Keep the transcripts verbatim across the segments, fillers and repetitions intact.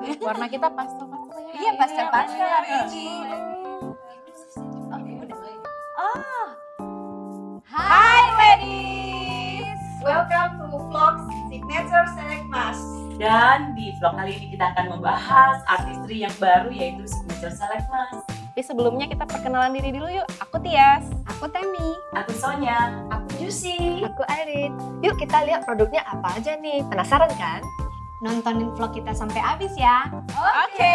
Warna kita pastel-pastel ya. Iya, pastel-pastel hari ini. Oh, Hai ladies, welcome to vlog Signature Select Mas. Dan di vlog kali ini kita akan membahas artistry yang baru yaitu Signature Select Mas. Tapi sebelumnya kita perkenalan diri dulu yuk. Aku Tias. aku Temi. Aku Sonya. Aku Juicy. Aku Arin. Yuk kita lihat produknya apa aja nih. Penasaran kan? Nontonin vlog kita sampai habis ya. Oke.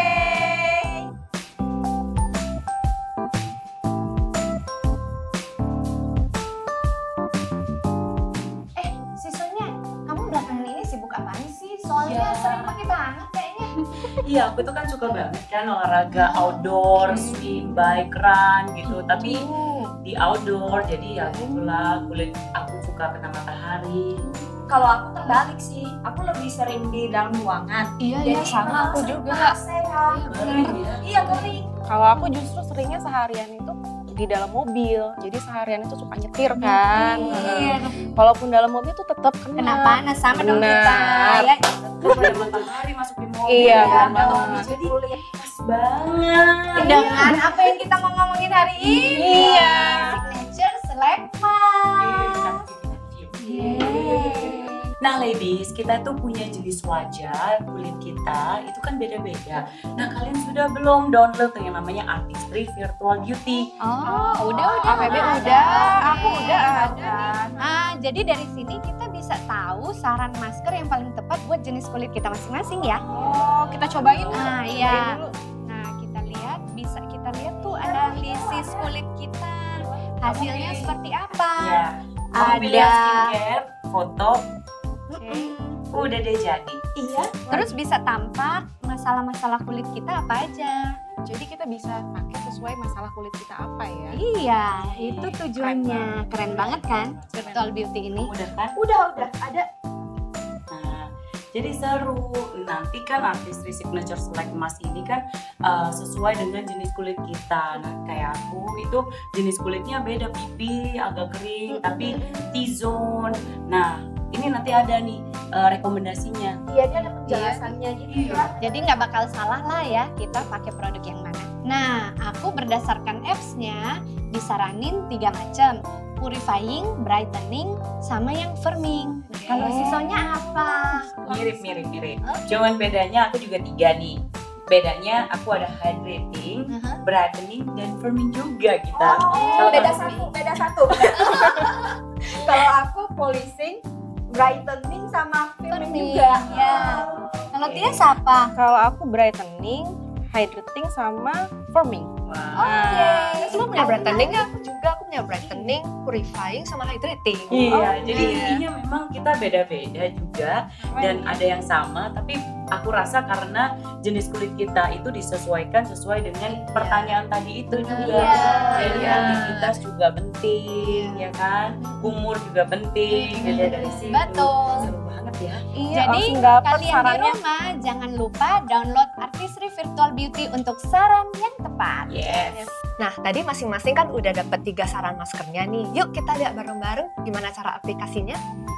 Eh, si Sonya, kamu belakangan ini sibuk apaan sih? Soalnya Ya. sering pakai banget kayaknya. Iya, aku tuh kan suka banget kan olahraga outdoor, swim, bike, run gitu. Tapi di outdoor, jadi ya gitulah kulit aku suka kena matahari. Kalau aku terbalik sih, aku lebih sering di dalam ruangan. Iya, Jadi iya sama aku sering juga. kena A C ya. Kering ya. Iya kering. Kalau aku justru seringnya seharian itu di dalam mobil. Jadi seharian itu suka nyetir kan. Iya. Walaupun dalam mobil tuh tetap kena. Kena panas sama dong kita. Benar. Ya, Terus ada matahari masuk di mobil. Iya, kan. benar. Jadi pas banget. dengan apa yang kita mau ngomongin hari ini. Iya. Signature Select Mas. Nah ladies, kita tuh punya jenis wajah kulit kita itu kan beda-beda. Nah kalian sudah belum download yang namanya Artistry Virtual Beauty? Oh, udah udah. A P B udah, aku udah ada. Ah, jadi dari sini kita bisa tahu saran masker yang paling tepat buat jenis kulit kita masing-masing ya. Oh, kita cobain. Nah, Cobain iya. dulu. Nah, kita lihat bisa kita lihat tuh analisis kulit kita. Hasilnya seperti apa? Ya. Mau pilih Ada. skincare, foto, Oke. udah deh jadi. Iya. Terus bisa tampak masalah-masalah kulit kita apa aja. Jadi kita bisa pakai sesuai masalah kulit kita apa ya. Iya, itu tujuannya. Keren banget kan Virtual Beauty ini? Udah kan? Udah udah ada. Nah, jadi seru. Nanti kan Artistry Signature Select Mas ini kan uh, sesuai dengan jenis kulit kita. Nah, kayak aku itu jenis kulitnya beda, pipi agak kering, tapi T-zone. Nah, ini nanti ada nih uh, rekomendasinya. Iya, dia ada penjelasannya gitu ya. Jadi nggak bakal salah lah ya kita pakai produk yang mana. Nah, aku berdasarkan apps-nya disaranin tiga macam. Purifying, brightening, sama yang firming. Nah, kalau Oh. sisanya apa? Mirip, mirip, mirip. Cuman bedanya aku juga tiga nih. Bedanya aku ada hydrating, Uh-huh. brightening, dan firming juga kita. Oh, Kalau beda kamu- satu, beda satu. Kalau aku polishing, brightening sama filming Firming, juga. ya. Kalau Oke. dia siapa? Kalau aku brightening, hydrating sama firming. Wah. Oke. Lu punya brightening nggak? Aku juga, aku punya brightening, purifying, sama hydrating. Iya, Oh, jadi iya. intinya memang kita beda-beda juga dan ada yang sama, tapi aku rasa karena jenis kulit kita itu disesuaikan sesuai dengan pertanyaan tadi itu juga. Iya. Jadi Iya. aktivitas juga penting, ya kan? Umur juga penting. Jadi dari situ. Betul. Seru banget ya. Iya, Jadi langsung dapet kalian di sarannya. rumah jangan lupa download Artistry Virtual Beauty untuk saran yang tepat. Yes. Nah, tadi masing-masing kan udah dapet tiga saran maskernya nih. Yuk kita lihat bareng-bareng gimana cara aplikasinya.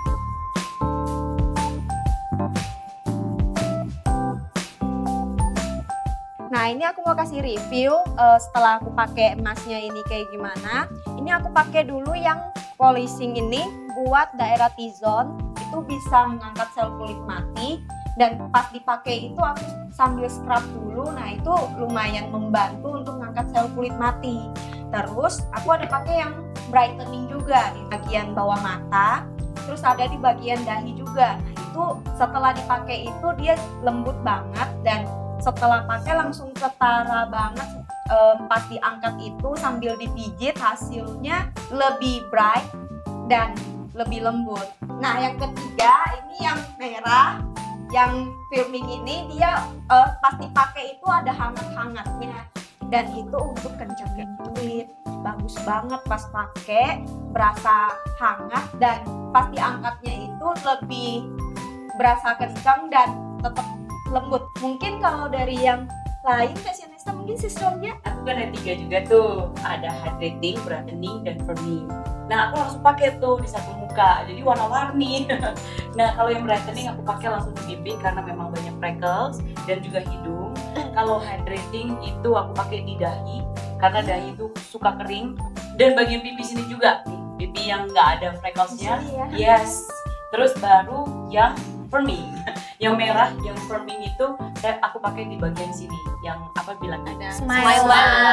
Nah, ini aku mau kasih review eh, setelah aku pakai emasnya ini kayak gimana. Ini aku pakai dulu yang polishing ini buat daerah T-zone, itu bisa mengangkat sel kulit mati, dan pas dipakai itu aku sambil scrub dulu. Nah, itu lumayan membantu untuk mengangkat sel kulit mati. Terus aku ada pakai yang brightening juga di bagian bawah mata, terus ada di bagian dahi juga. Nah, itu setelah dipakai itu dia lembut banget, dan setelah pakai langsung ketara banget. Em, pas diangkat itu sambil dipijit hasilnya lebih bright dan lebih lembut. Nah, yang ketiga ini yang merah, yang filming ini dia eh, pas dipakai itu ada hangat-hangatnya, dan itu untuk kencangin kulit. Bagus banget pas pakai, berasa hangat, dan pas diangkatnya itu lebih berasa kencang dan tetap lembut. Mungkin kalau dari yang lain fashionista mungkin sistemnya Aku kan ada tiga juga tuh. Ada hydrating, brightening, dan firming. Nah, aku langsung pakai tuh di satu muka. Jadi warna-warni. Nah, kalau yang brightening aku pakai langsung di pipi karena memang banyak freckles dan juga hidung. Kalau hydrating itu aku pakai di dahi karena dahi itu suka kering, dan bagian pipi sini juga nih, pipi yang nggak ada frecklesnya. ya. Yes. Terus baru yang firming, yang merah, yang firming itu saya aku pakai di bagian sini, yang apa bilang ada Smile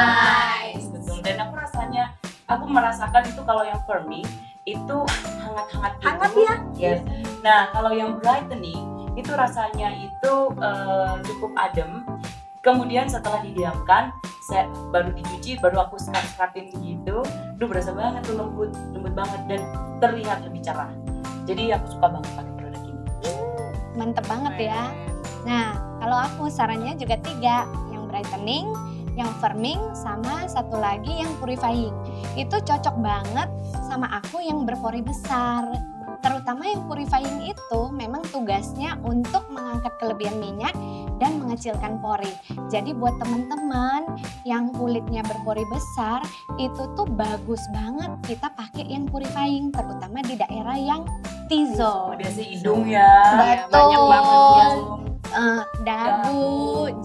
lines. Betul. Dan aku rasanya, aku merasakan itu kalau yang firming itu hangat-hangat gitu. Hangat ya? Yes. Nah kalau yang brightening itu rasanya itu uh, cukup adem. Kemudian setelah didiamkan, saya baru dicuci, baru aku scrub-scrubin gitu. Duh berasa banget tuh, lembut, lembut banget dan terlihat lebih cerah. Jadi aku suka banget pakai produk ini. Mantep banget ya. Nah, kalau aku sarannya juga tiga, yang brightening, yang firming, sama satu lagi yang purifying. Itu cocok banget sama aku yang berpori besar. Terutama yang purifying itu memang tugasnya untuk mengangkat kelebihan minyak dan mengecilkan pori. Jadi buat teman-teman yang kulitnya berpori besar, itu tuh bagus banget kita pakai yang purifying, terutama di daerah yang T-zone. Biasa hidung ya. Betul. Banyak banget ya. Eh, dagu,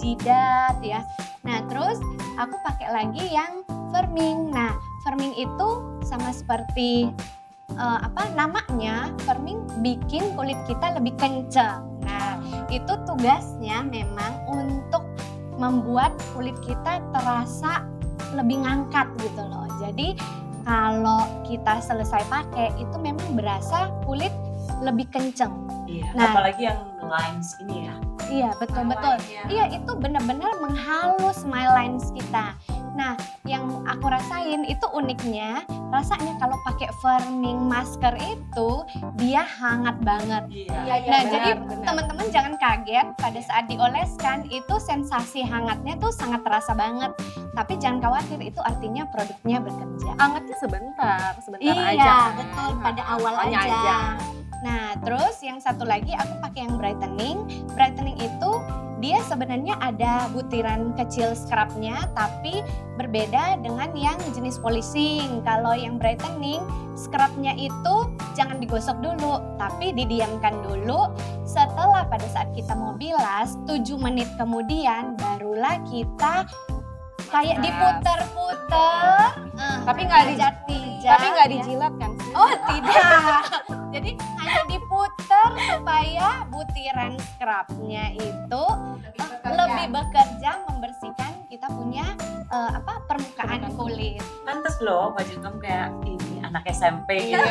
jidat ya. Nah terus aku pakai lagi yang firming. Nah firming itu sama seperti uh, apa namanya, firming bikin kulit kita lebih kencang. Nah itu tugasnya memang untuk membuat kulit kita terasa lebih ngangkat gitu loh. Jadi kalau kita selesai pakai itu memang berasa kulit lebih kenceng. Iya. Nah, apalagi yang lines ini ya. Iya betul betul. Smile-line-nya. Iya itu benar-benar menghalus smile lines kita. Nah yang aku rasain itu uniknya rasanya kalau pakai firming masker itu dia hangat banget. Iya. Iya, iya, Nah benar, jadi benar. teman-teman jangan kaget pada saat dioleskan itu sensasi hangatnya tuh sangat terasa banget. Tapi jangan khawatir itu artinya produknya bekerja. Angetnya sebentar, sebentar Iya aja. betul pada awal Awalnya aja. aja. Nah terus yang satu lagi aku pakai yang brightening. Brightening itu dia sebenarnya ada butiran kecil scrubnya, tapi berbeda dengan yang jenis polishing. Kalau yang brightening scrubnya itu jangan digosok dulu, tapi didiamkan dulu. Setelah pada saat kita mau bilas tujuh menit kemudian barulah kita kayak diputer-puter, eh, Tapi nggak di- pijat-pijat, Tapi nggak ya. dijilat kan? Oh tidak, jadi hanya diputer supaya butiran scrubnya itu Lebih eh, bekerja. lebih bekerja membersihkan kita punya eh, apa permukaan kulit. Pantes loh baju kamu kayak ini anak S M P gitu.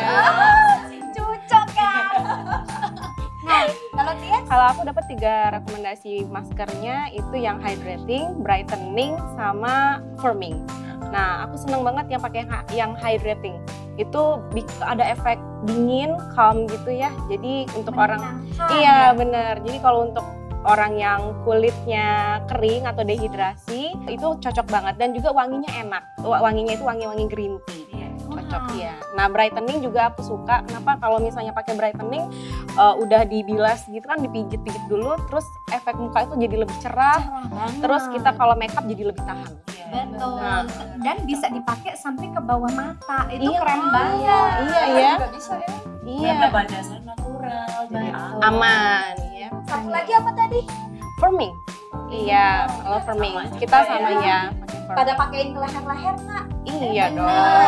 Cocok kan? Nah kalau Tia Kalau aku dapat tiga rekomendasi maskernya itu yang hydrating, brightening, sama firming. Nah, aku seneng banget yang pakai yang- yang hydrating. Itu bik- ada efek dingin, calm gitu ya. Jadi untuk orang iya bener. Jadi kalau untuk orang yang kulitnya kering atau dehidrasi itu cocok banget dan juga wanginya enak. Wa- Wanginya itu wangi-wangi green tea. Cocok ya. Nah, brightening juga aku suka. Kenapa? Kalau misalnya pakai brightening uh, udah dibilas gitu kan, dipijit-pijit dulu, terus efek muka itu jadi lebih cerah. Terus kita kalau makeup jadi lebih tahan. betul Nah. dan bisa dipakai sampai ke bawah mata itu Iya, keren banget. Iya ya. Juga bisa ya. Iya. Karena bahan dasar natural, jadi Betul. Aman ya. Satu lagi apa tadi? Firming. Iya, kalau firming Sama kita juga sama ya. ya. pakai firming. Pada pakein ke leher-leher nggak? Iya Bener.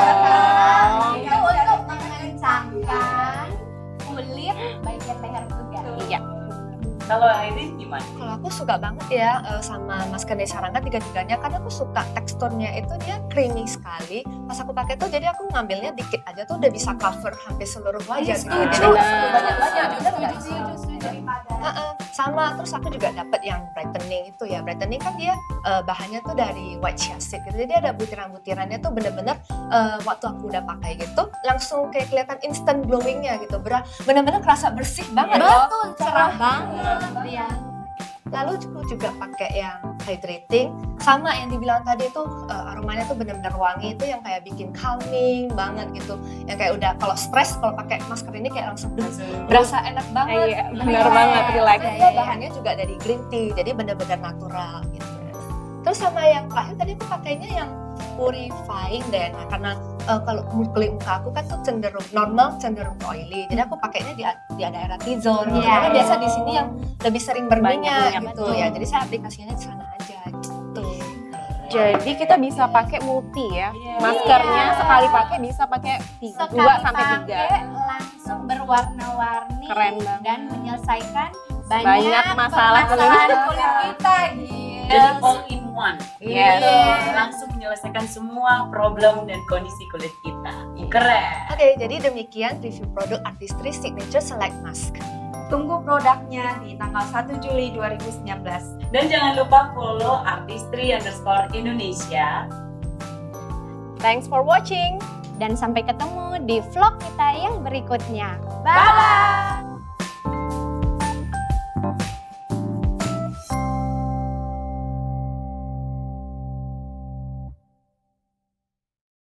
dong. Itu untuk mengencangkan kulit bagian leher juga. Iya. Kalau Airin gimana? Kalau aku suka banget ya eh, sama masker dari Sarangga tiga-tiganya, karena aku suka teksturnya itu dia creamy sekali. Pas aku pakai tuh jadi aku ngambilnya dikit aja tuh udah bisa cover hampir seluruh wajah gitu. setuju. Jadi Benar. banyak-banyak bener nggak Setuju, sih? setuju, setuju. Heeh, sama terus aku juga dapat yang brightening itu ya. Brightening kan dia eh, bahannya tuh dari white chia seed gitu. Jadi ada butiran-butirannya tuh bener-bener eh, waktu aku udah pakai gitu langsung kayak kelihatan instant glowingnya gitu. Ber- Bener-bener kerasa bersih banget loh. Betul, cerah banget ya. Lalu aku juga pakai yang hydrating, sama yang dibilang tadi itu uh, aromanya tuh benar-benar wangi, itu yang kayak bikin calming banget gitu. Yang kayak udah kalau stres kalau pakai masker ini kayak langsung duh, berasa enak banget. Iya, benar banget, relax. Dan dia bahannya juga dari green tea, jadi benar-benar natural gitu. Terus sama yang terakhir tadi aku pakainya yang purifying deh. Nah, karena uh, kalau kulit muka aku kan tuh cenderung normal, cenderung oily. Jadi aku pakainya di, di daerah T-zone. Iya. Karena biasa di sini yang lebih sering berminyak minyak, gitu betul. ya. Jadi saya aplikasinya di sana aja gitu. Jadi kita bisa pakai multi ya. Iya. Maskernya Iya. sekali pakai bisa pakai tiga, Sekali dua sampai tiga. pakai langsung berwarna-warni Keren banget. dan menyelesaikan banyak, Banyak masalah permasalahan kulit. kulit kita gitu. Jadi all in one. Yes. Gitu. Langsung menyelesaikan semua problem dan kondisi kulit kita. Keren. Oke, jadi demikian review produk Artistry Signature Select Mask. Tunggu produknya di tanggal satu Juli dua ribu sembilan belas. Dan jangan lupa follow Artistry underscore Indonesia. Thanks for watching. Dan sampai ketemu di vlog kita yang berikutnya. Bye!